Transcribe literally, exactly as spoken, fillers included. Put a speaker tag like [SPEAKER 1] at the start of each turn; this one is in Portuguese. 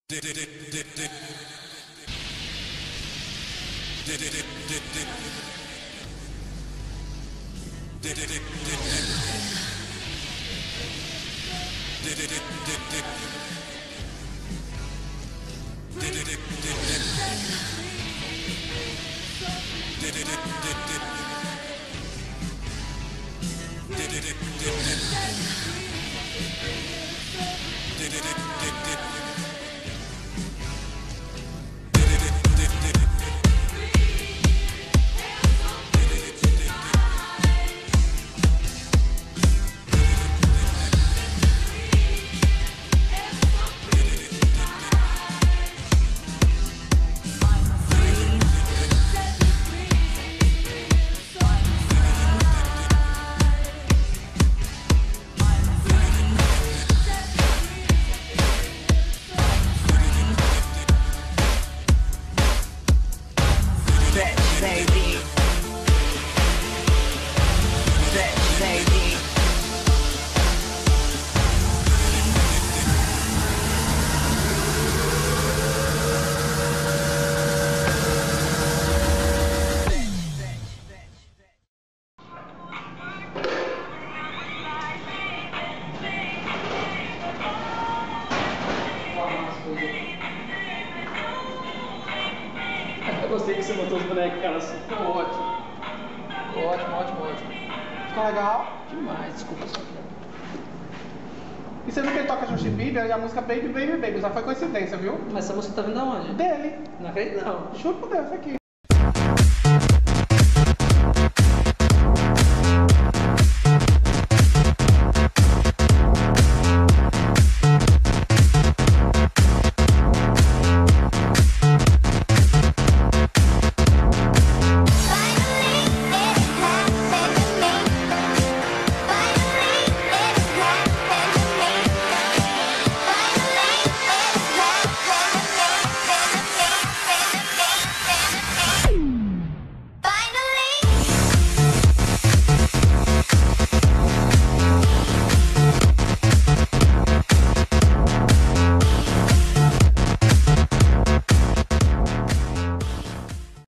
[SPEAKER 1] Baby, baby.
[SPEAKER 2] Eu gostei que você botou os bonecos, cara, assim.
[SPEAKER 3] Ficou ótimo. Ficou ótimo, ótimo, ótimo.
[SPEAKER 2] Ficou legal?
[SPEAKER 3] Demais, desculpa.
[SPEAKER 2] E você viu que ele toca Justin Bieber e a música Baby, Baby, Baby? Já foi coincidência, viu?
[SPEAKER 3] Mas essa música tá vindo aonde?
[SPEAKER 2] Dele.
[SPEAKER 3] Não acredito não.
[SPEAKER 2] Juro por Deus, aqui.